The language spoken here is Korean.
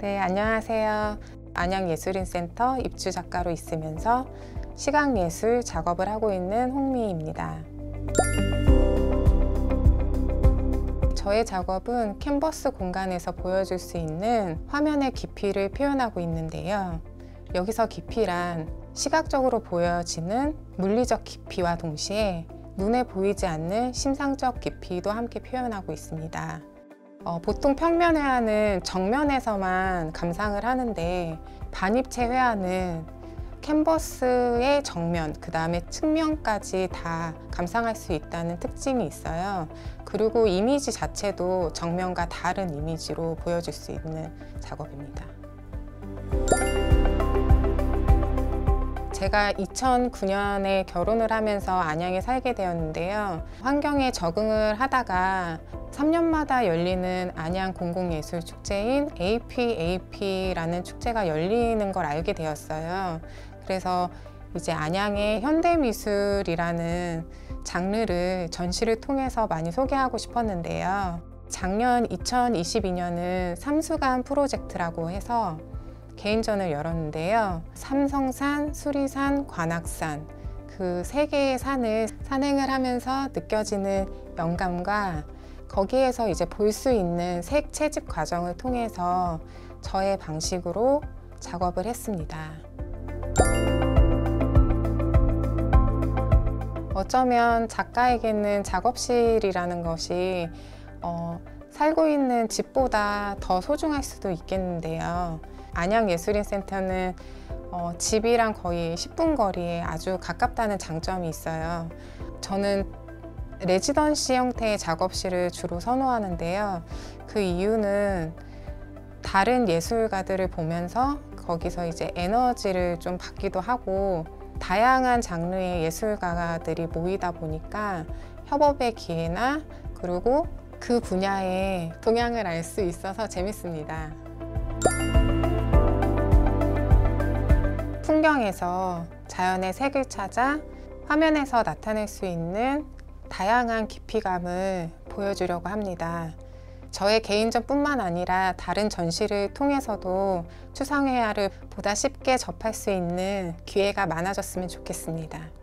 네, 안녕하세요. 안양예술인센터 입주작가로 있으면서 시각예술 작업을 하고 있는 홍미희입니다. 저의 작업은 캔버스 공간에서 보여줄 수 있는 화면의 깊이를 표현하고 있는데요. 여기서 깊이란 시각적으로 보여지는 물리적 깊이와 동시에 눈에 보이지 않는 심상적 깊이도 함께 표현하고 있습니다. 보통 평면 회화는 정면에서만 감상을 하는데 반입체 회화는 캔버스의 정면, 그 다음에 측면까지 다 감상할 수 있다는 특징이 있어요. 그리고 이미지 자체도 정면과 다른 이미지로 보여줄 수 있는 작업입니다. 제가 2009년에 결혼을 하면서 안양에 살게 되었는데요. 환경에 적응을 하다가 3년마다 열리는 안양 공공예술축제인 APAP라는 축제가 열리는 걸 알게 되었어요. 그래서 이제 안양의 현대미술이라는 장르를 전시를 통해서 많이 소개하고 싶었는데요. 작년 2022년은 삼수간 프로젝트라고 해서 개인전을 열었는데요. 삼성산, 수리산, 관악산 그 세 개의 산을 산행을 하면서 느껴지는 영감과 거기에서 이제 볼 수 있는 색 채집 과정을 통해서 저의 방식으로 작업을 했습니다. 어쩌면 작가에게는 작업실이라는 것이 살고 있는 집보다 더 소중할 수도 있겠는데요. 안양예술인센터는 집이랑 거의 10분 거리에 아주 가깝다는 장점이 있어요. 저는 레지던시 형태의 작업실을 주로 선호하는데요. 그 이유는 다른 예술가들을 보면서 거기서 이제 에너지를 좀 받기도 하고 다양한 장르의 예술가들이 모이다 보니까 협업의 기회나 그리고 그 분야의 동향을 알 수 있어서 재밌습니다. 풍경에서 자연의 색을 찾아 화면에서 나타낼 수 있는 다양한 깊이감을 보여주려고 합니다. 저의 개인전뿐만 아니라 다른 전시를 통해서도 추상회화를 보다 쉽게 접할 수 있는 기회가 많아졌으면 좋겠습니다.